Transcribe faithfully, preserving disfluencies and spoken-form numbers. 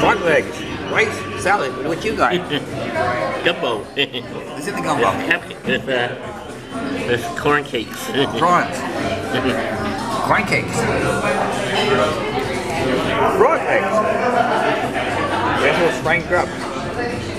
frog legs, rice, salad. What you got? Gumbo. What's in the gumbo? With, uh, with corn cakes. Prawns. Corn cakes. Frog legs. Jethro's frying grub.